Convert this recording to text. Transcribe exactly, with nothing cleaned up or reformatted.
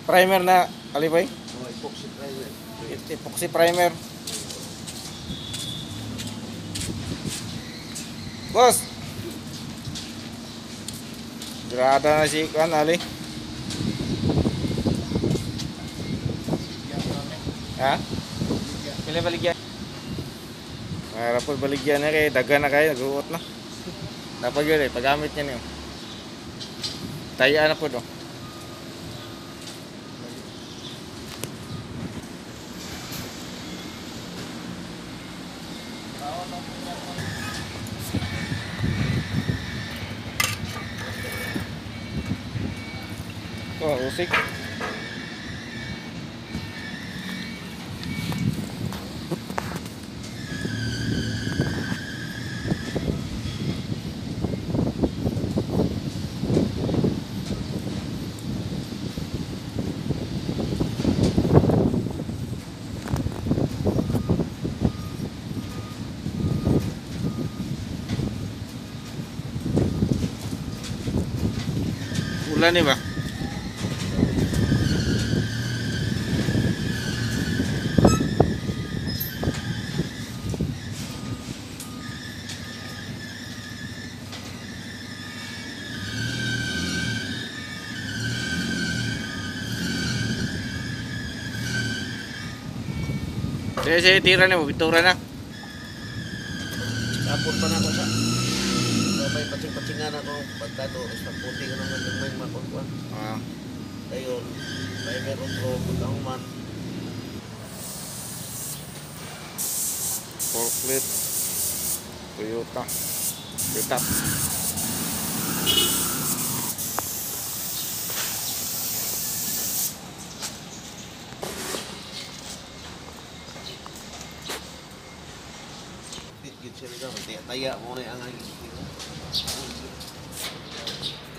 Primer na alipay. Oh, epoxy primer. Epoxy primer. Boss. Grada na si kan ali. Ha? Pila baligyan? Para po baligyan na kay dagan na kayo, nag-uot na. Dapat yun eh, paggamit niya niyo. Tayaan na po do. Oh, usik. Ulan nih, Bang. Sige, sige, tira na mo, bitura na. Tapos pa na ako sa. Sabay patsing-patsingan ako. Pagkado, isang puti ko naman yung may makukuha. Ah. Ayun, primer outro, pagkang man. Forklift Toyota Toyota Git-git siya nito, taya mo na yung angay.